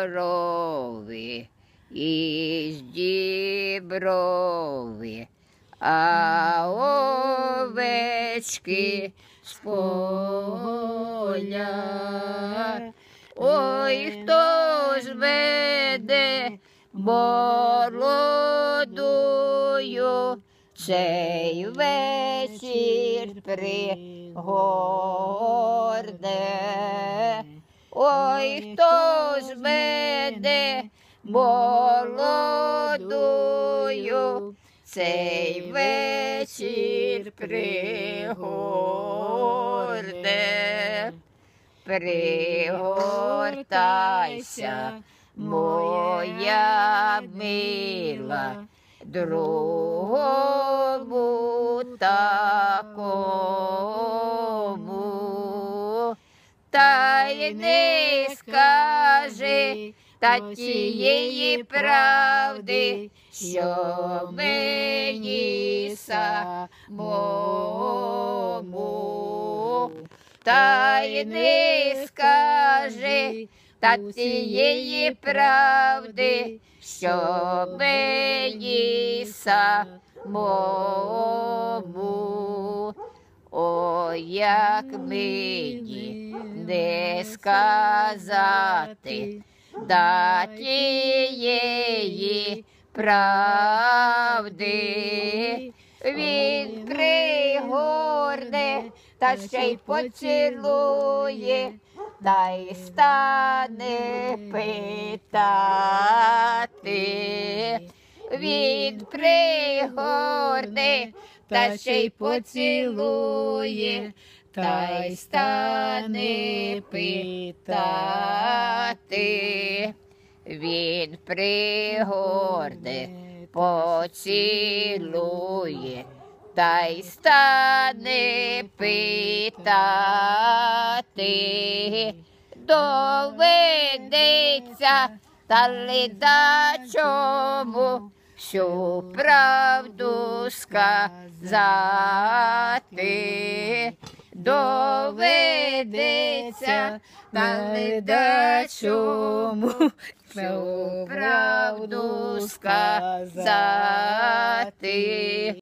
корови і діброви, а овечки з поля. Ой, хто ж веде молодою, цей вечір пригорне. Ой, хто ж веде молодою, цей вечір пригорне. Пригортайся, моя мила, другому такому, та й не скажи та тієї правди, що мені самому. Та й не скажи та тієї правди, що мені самому. О, як мені не сказати та тієї правди, він пригорне та ще й поцілує, та й стане питати. Він пригорне та ще й поцілує, та й стане питати. Він пригорне, поцілує, та й стане питати. Доведеться та ледачому всю правду сказати. Доведеться та ледачому всю правду сказати.